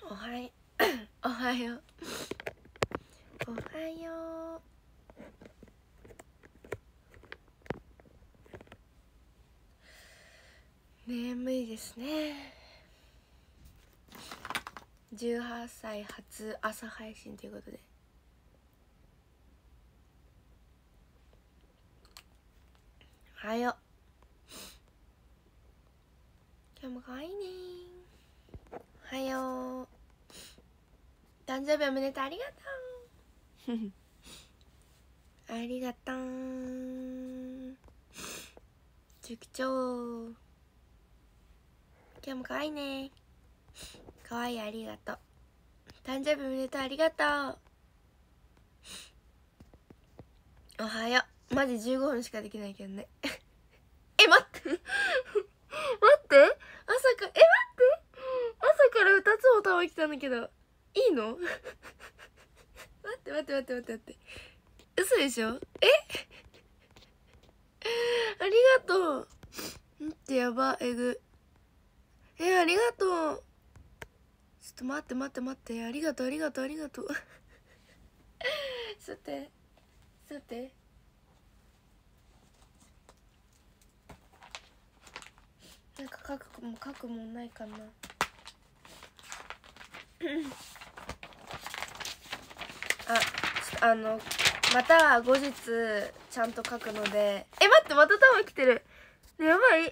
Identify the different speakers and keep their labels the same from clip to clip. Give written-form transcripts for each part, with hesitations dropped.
Speaker 1: おはようおはようおはよう。眠いですね。18歳初朝配信ということで、おはよう。今日もかわいいね。おはよう。誕生日おめでとう。ありがとうありがとう。塾長、今日もかわいいね。かわいい、ありがとう。誕生日おめでとう。ありがとう。おはよう。マジ15分しかできないけどねえ、待って待って、朝から2つも球来たんだけどいいの待って嘘でしょ。ありがとう。ってやば、えぐ。ありがとう。ちょっと待って、ありがとうさてなんか書くもんないかなまた後日ちゃんと書くので。待って、またタワー来てるね。やばい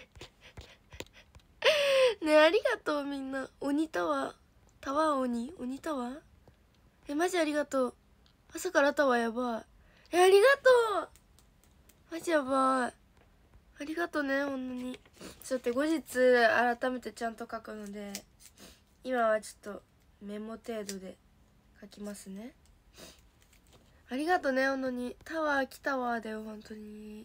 Speaker 1: ね。ありがとうみんな。鬼タワー鬼タワー。マジありがとう。朝からタワーやばい。ありがとう。マジやばい。ありがとうね、ほんとに。ちょっと後日改めてちゃんと書くので、今はちょっとメモ程度で書きますね。ありがとうね、ほんとに。タワー来たわだよ、ほんとに。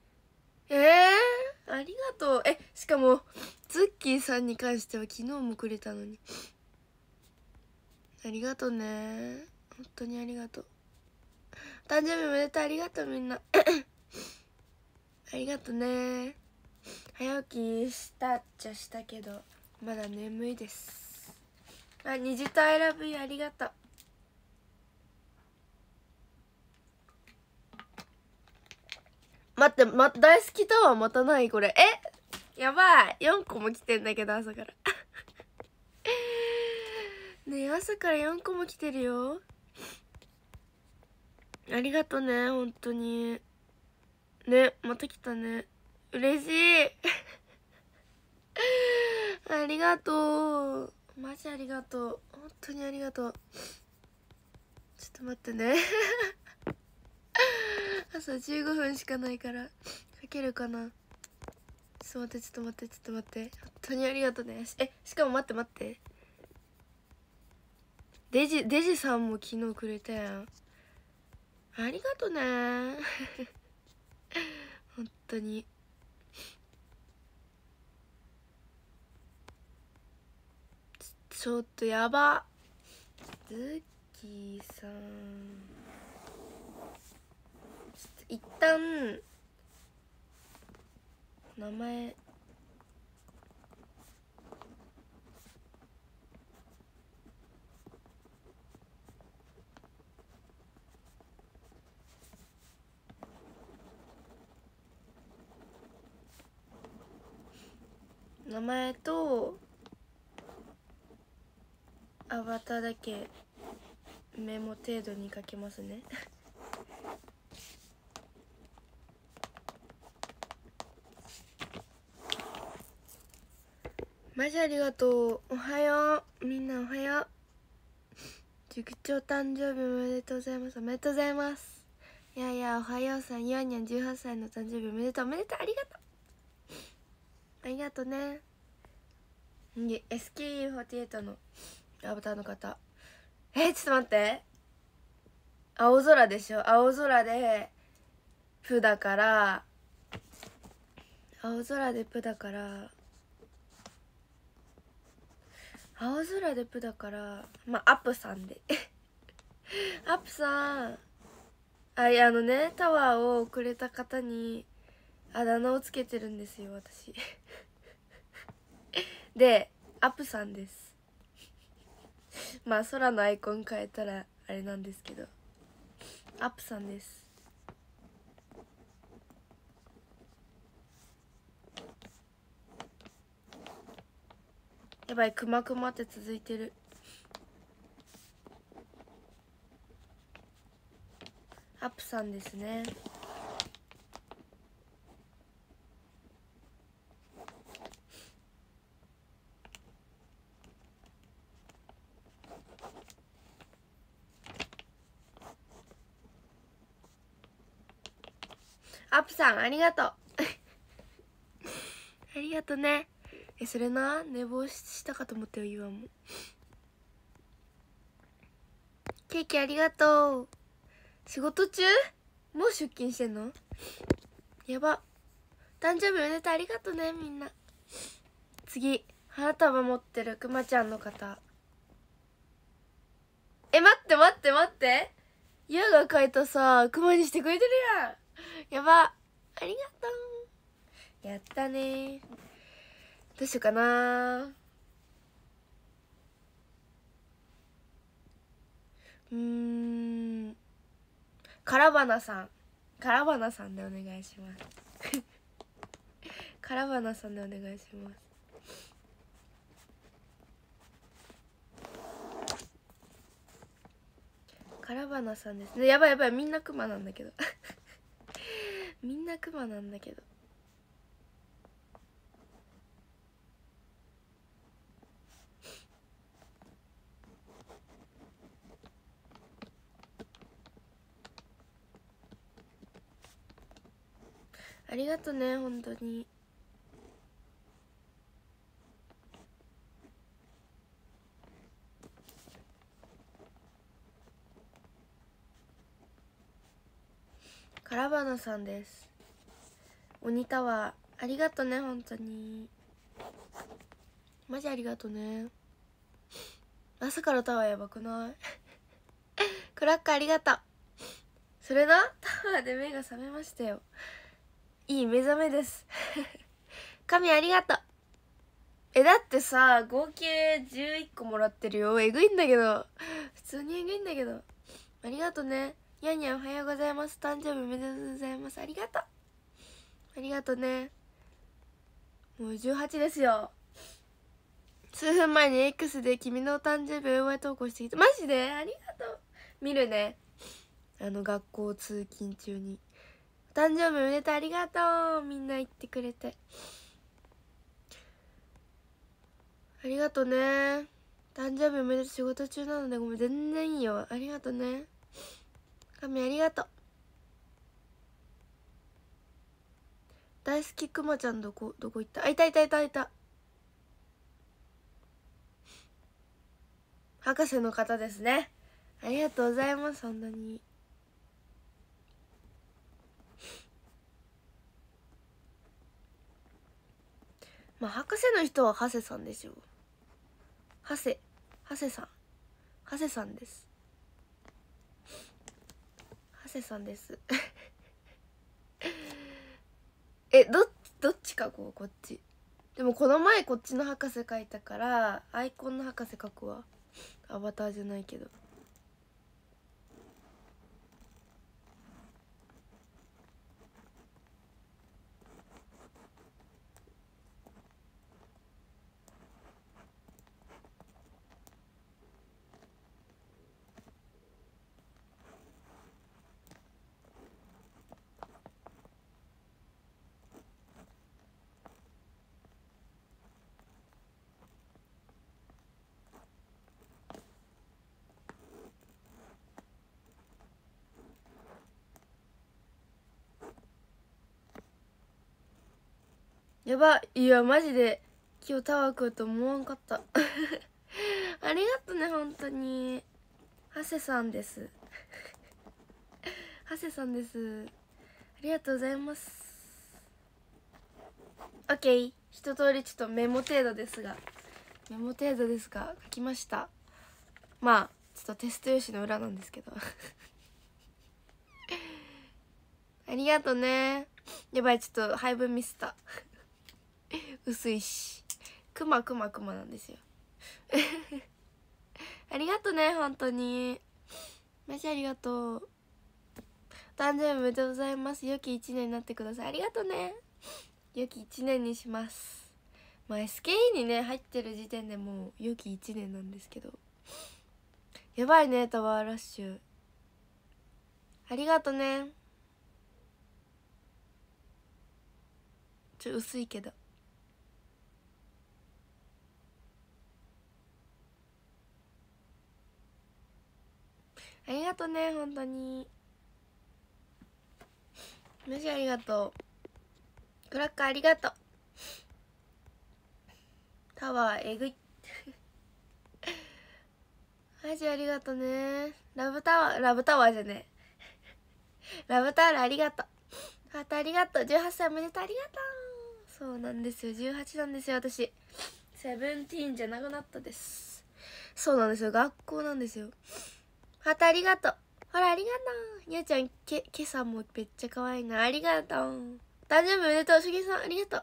Speaker 1: ありがとう。しかもズッキーさんに関しては昨日もくれたのに。ありがとうね、本当にありがとう。誕生日おめでとう。ありがとうみんなありがとね。早起きしたっちゃしたけどまだ眠いです。虹とアイラブユーありがとう。待って、大好きタワーまたないこれ。やばい、4個も来てんだけど朝からねえ、朝から4個も来てるよ。ありがとね、本当にね。また来たね、嬉しいありがとう、マジありがとう、本当にありがとう。ちょっと待ってね朝15分しかないから書けるかな。ちょっと待って本当にありがとうね。しかも待って、デジさんも昨日くれたやん。ありがとね本当に。ちょっとやば。ズッキーさん、一旦名前とアバターだけメモ程度に書きますねマジありがとう。おはようみんな、おはよう。塾長誕生日おめでとうございます。おめでとうございます。おはようさん、ゆあにゃん18歳の誕生日おめでとう。ありがとうありがとうね。SKE48 のアバターの方、ちょっと待って、青空でしょ。青空でプだから、青空でプだからまあアップさんでアップさん、ね、タワーをくれた方にあだ名をつけてるんですよ、私でアップさんです。 まあ空のアイコン変えたらあれなんですけど、アップさんです。やばい、クマクマって続いてる。アップさんですね。アップさんありがとうありがとね。それな、寝坊したかと思ったよ、ゆわも。ケーキありがとう。仕事中？もう出勤してんの？やば。誕生日おめでとう、ありがとね、みんな。次、花束持ってるくまちゃんの方。待って待って待って。ゆわが描いたさ、くまにしてくれてるやん。やば。ありがとう。やったね。どうしようかな。カラバナさん。カラバナさんでお願いしますカラバナさんでお願いします。カラバナさんですね。やばいやばい、みんなクマなんだけどみんなクマなんだけど。ありがとね、本当に。カラバナさんです。鬼タワーありがとね、本当にマジありがとね。朝からタワーやばくないクラッカーありがとう。それな、タワーで目が覚めましたよ。いい目覚めです神ありがとう。だってさ、合計11個もらってるよ。えぐいんだけど、普通にえぐいんだけど。ありがとね。にゃんにゃんおはようございます。誕生日おめでとうございます。ありがとう。ありがとね。もう18ですよ。数分前に X で君のお誕生日お祝い投稿してきた。マジでありがとう。見るね、学校通勤中に。お誕生日おめでとう、ありがとう。みんな言ってくれてありがとね。誕生日おめでとう。仕事中なのでごめん、全然いいよ。ありがとね。神ありがとう。大好きくまちゃんどこ行った？あ、いたいたいたいた。博士の方ですね。ありがとうございます、本当に。まあ博士の人はハセさんでしょ。ハセさん、ハセさんです。ハセさんですどっちかこっち。でもこの前こっちの博士書いたからアイコンの博士書くわ。アバターじゃないけど。やばいや、マジで今日タワー来ると思わんかったありがとね、本当に。ハセさんですハセさんです。ありがとうございます。オッケー、一通りちょっとメモ程度ですが書きました。まあちょっとテスト用紙の裏なんですけどありがとね。やばい、ちょっと配分ミスった薄いし、クマなんですよありがとね、本当にマジありがとう。誕生日おめでとうございます。良き1年になってください。ありがとね。良き1年にします。まあ SKE にね入ってる時点でもう良き1年なんですけど、やばいねタワーラッシュ。ありがとね。薄いけどありがとね、本当にマジありがとう。クラッカーありがとう。タワーえぐいマジありがとね。ラブタワーじゃねえラブタオルありがとう。ハートありがとう。18歳おめでとう。ありがとう。そうなんですよ、18なんですよ私。17じゃなくなったです。そうなんですよ、学校なんですよ。ハートありがとう。ほらありがとう。にゃちゃん今朝もめっちゃ可愛いな。ありがとう。誕生日おめでとう。しげさんありがとう。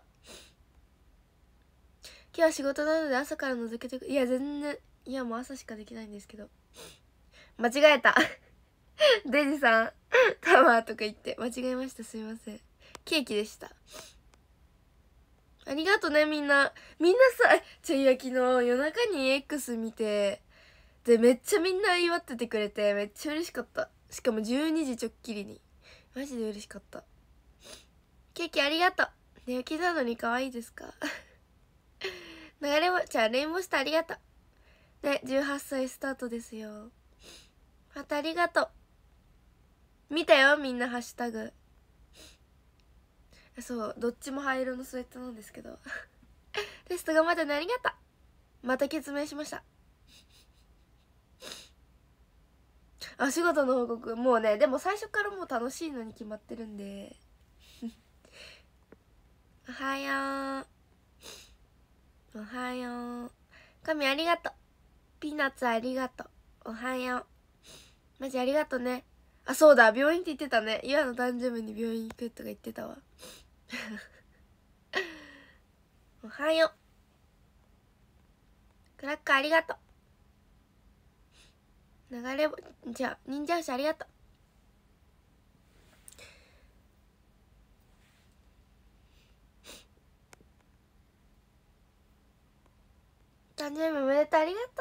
Speaker 1: 今日は仕事なので朝から覗けてく。いや全然、いやもう朝しかできないんですけど。間違えたデジさんタワーとか言って間違えました。すいません。ケーキでした。ありがとねみんなさ、いや昨日夜中に X 見て、でめっちゃみんな祝っててくれてめっちゃ嬉しかった。しかも12時ちょっきりにマジで嬉しかった。ケーキありがとう。寝起きなのに可愛いですか流れもじゃあレインボースターありがとうね。18歳スタートですよ。またありがとう。見たよみんなハッシュタグ。そうどっちも灰色のスウェットなんですけどテスト頑張ってね、ありがとう。また決明しました。あ、仕事の報告もうね、でも最初からもう楽しいのに決まってるんでおはようおはよう。神ありがとう。ピーナッツありがとう。おはよう。マジありがとうね。あ、そうだ病院って言ってたね。岩の誕生日に病院行くとか言ってたわおはよう。クラッカーありがとう。流れじゃあ忍者牛ありがとう。誕生日おめでとう。ありがと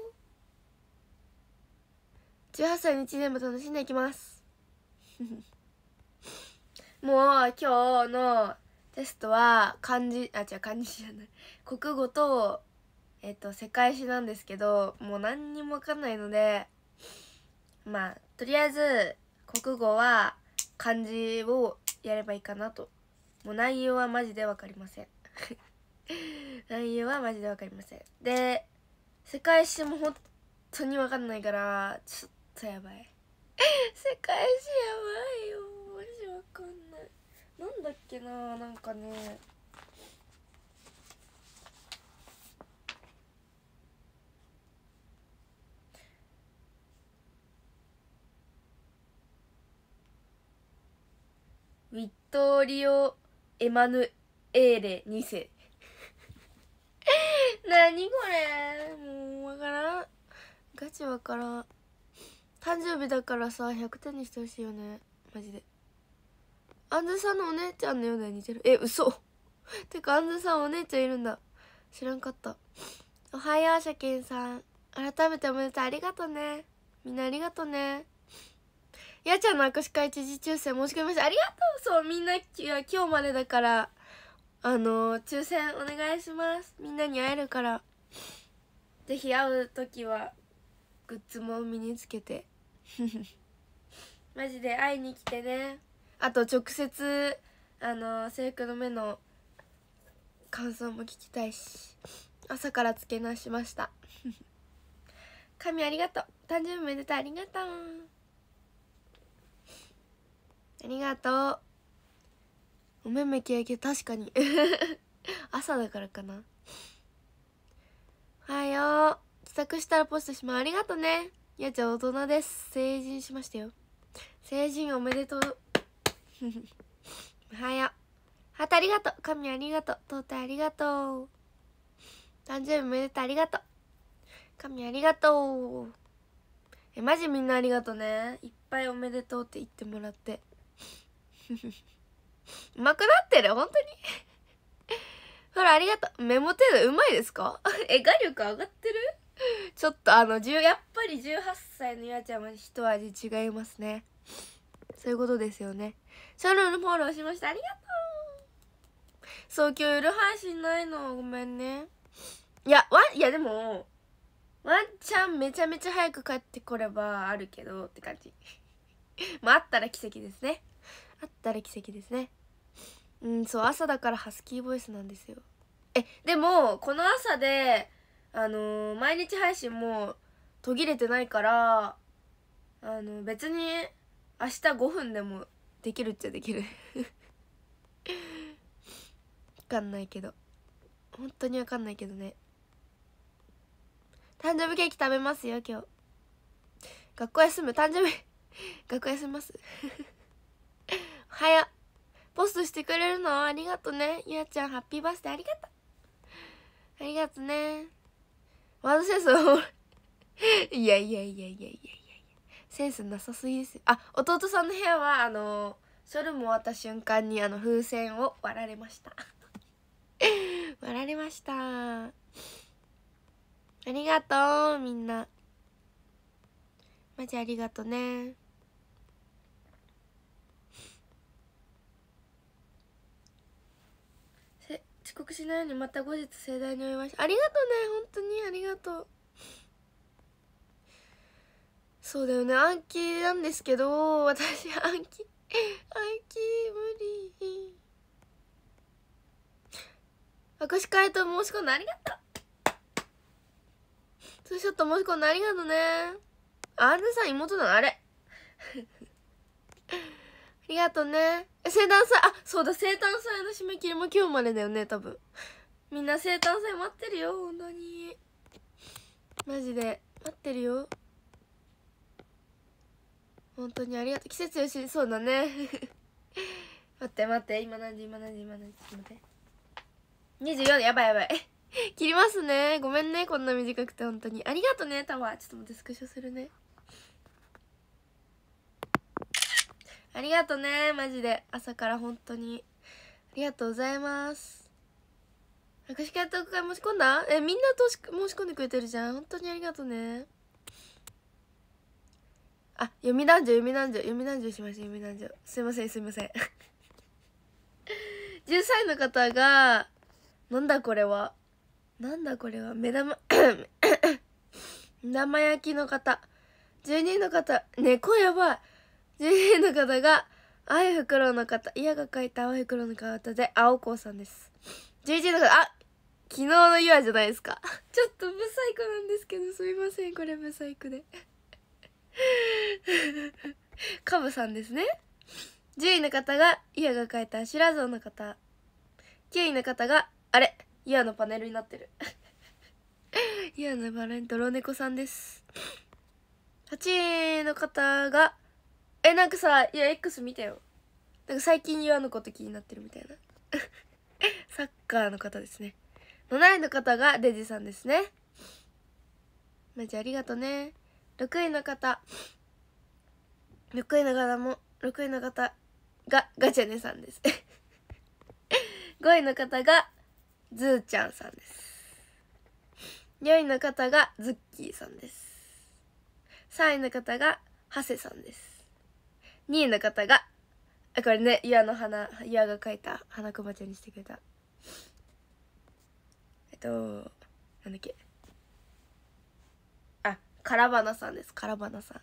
Speaker 1: う。18歳の1年も楽しんでいきますもう今日のテストは漢字じゃない国語と世界史なんですけど、もう何にも分かんないので、まあとりあえず国語は漢字をやればいいかなと。もう内容はマジで分かりません内容はマジで分かりません。で世界史も本当に分かんないからちょっとやばい世界史やばいよマジ分かんない。なんだっけな、なんかねウィットリオ・エマヌエーレ2世何これもうわからん。ガチわからん。誕生日だからさ100点にしてほしいよねマジで。アンズさんのお姉ちゃんのような似てる。嘘てかアンズさんお姉ちゃんいるんだ、知らんかった。おはようシャケンさん、改めておめでとう。ありがとねみんな、ありがとね。やちゃんの握手会一時抽選申し込みました。ありがとう。そうみんな今日までだから抽選お願いします。みんなに会えるからぜひ会う時はグッズも身につけてマジで会いに来てね。あと直接制服の目の感想も聞きたいし、朝からつけ直しました神ありがとう。誕生日おめでとう。ありがとうありがとう。お目目キラキラ、確かに朝だからかな。おはよう。自宅したらポストします。ありがとね。やちゃん大人です。成人しましたよ。成人おめでとうおはよう。ハートありがとう。神ありがとう。トータありがとう。誕生日おめでとう。ありがとう。 神ありがとう。マジみんなありがとね。いっぱいおめでとうって言ってもらってうまくなってる本当にほらありがとう。メモ程度うまいですか画力上がってるちょっとやっぱり18歳のやちゃんは一味違いますね。そういうことですよね。シャロンのフォローしました。ありがとう。そう今日夜配信ないのごめんね。いやでもワンチャンめちゃめちゃ早く帰ってこればあるけどって感じまああったら奇跡ですね。あったら奇跡ですね。そう朝だからハスキーボイスなんですよ。でもこの朝で毎日配信も途切れてないから別に明日5分でもできるっちゃできるわかんないけど本当にわかんないけどね。誕生日ケーキ食べますよ今日。学校休む誕生日学校休みますおはよう。ポストしてくれるのありがとね。ゆあちゃんハッピーバースデーありがとう。ありがとね。ワードセンスいやセンスなさすぎですよ。弟さんの部屋はショルも終わった瞬間に風船を割られました割られました。ありがとうみんなマジありがとね。遅刻しないようにまた後日盛大にお祝いしありがとうね。本当にありがとう。そうだよね暗記なんですけど私暗記無理。握手会と申し込んでありがとう。ツーショット申し込んでありがとうね。あれさん妹なのあれありがとうね。生誕祭そうだ生誕祭の締め切りも今日までだよね多分。みんな生誕祭待ってるよ本当にマジで待ってるよ本当にありがとう。季節よしそうだね待って今何時ちょっと待って24やばい切りますね。ごめんねこんな短くて本当にありがとうねタワー。ちょっと待ってスクショするね。ありがとうねマジで朝から本当にありがとうございます。握手会トーク会申し込んだ？みんなと申し込んでくれてるじゃん。本当にありがとうね。読み男女しました。読み男女すいません10歳の方がなんだこれは目玉目玉焼きの方12人の方ね声やばい。12人の方が青い袋の方イヤが描いた青い袋の方で青子さんです。11人の方昨日のイヤじゃないですかちょっとブサイクなんですけどすいませんこれブサイクでカブさんですね。10位の方がイヤが描いた白象の方。9位の方がイヤのパネルになってるイヤのパネル泥猫さんです。8位の方がなんかさX 見たよ。なんか最近イヤのこと気になってるみたいなサッカーの方ですね。7位の方がデジさんですね。マジありがとね。6位の方がガチャネさんです5位の方がズーちゃんさんです。4位の方がズッキーさんです。3位の方がハセさんです。2位の方がこれねイヤが描いた花子ばちゃんにしてくれたなんだっけカラバナさんです。カラバナさ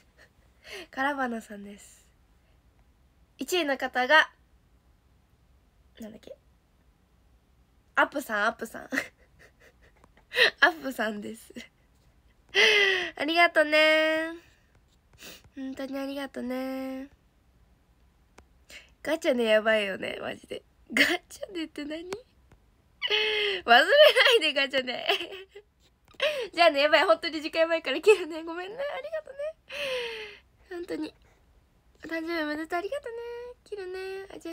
Speaker 1: んです。1位の方がなんだっけアップさんアップさんですありがとね本当にありがとね。ガチャネやばいよねマジで。ガチャネって何忘れないでガチャネじゃあねやばい本当に時間やばいから切るね。ごめんねありがとね本当に。お誕生日おめでとうありがとね。切るね。じゃあ